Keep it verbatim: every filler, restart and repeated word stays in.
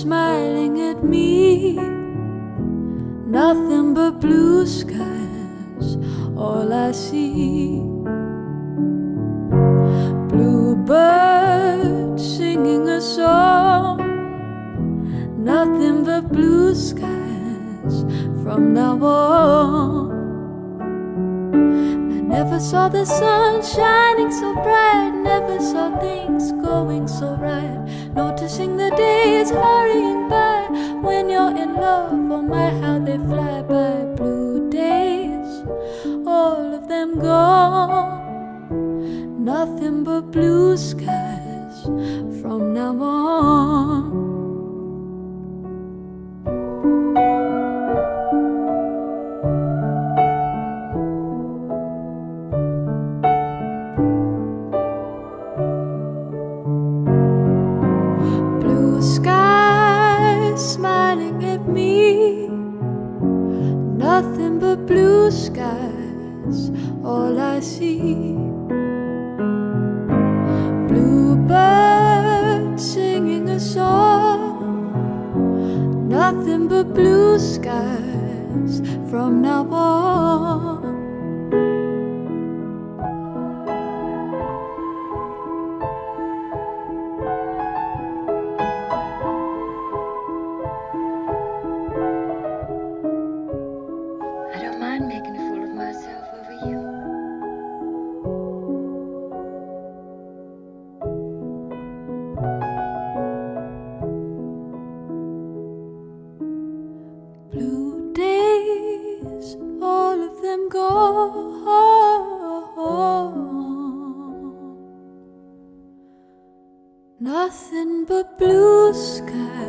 smiling at me. Nothing but blue skies, all I see. Bluebird singing a song. Nothing but blue skies from now on. I never saw the sun shining so bright, never saw things going so right. Noticing the days hurrying by when you're in love. Oh my, how they fly by. Blue days, all of them gone. Nothing but blue skies from now on. Blue skies smiling at me. Nothing but blue skies, all I see. Bluebird singing a song. Nothing but blue skies from now on. I don't mind making a fool of myself over you. Blue days, all of them gone. Nothing but blue skies.